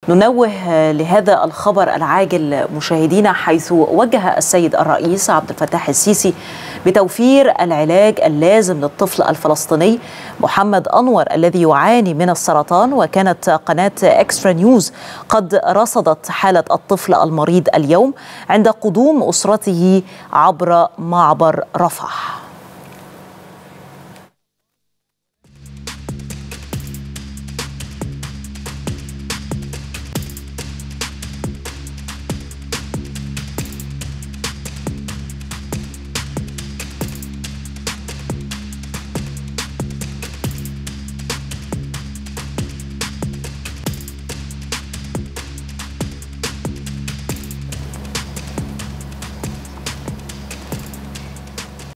ننوه لهذا الخبر العاجل مشاهدينا، حيث وجه السيد الرئيس عبد الفتاح السيسي بتوفير العلاج اللازم للطفل الفلسطيني محمد أنور الذي يعاني من السرطان. وكانت قناة إكسترا نيوز قد رصدت حالة الطفل المريض اليوم عند قدوم أسرته عبر معبر رفح.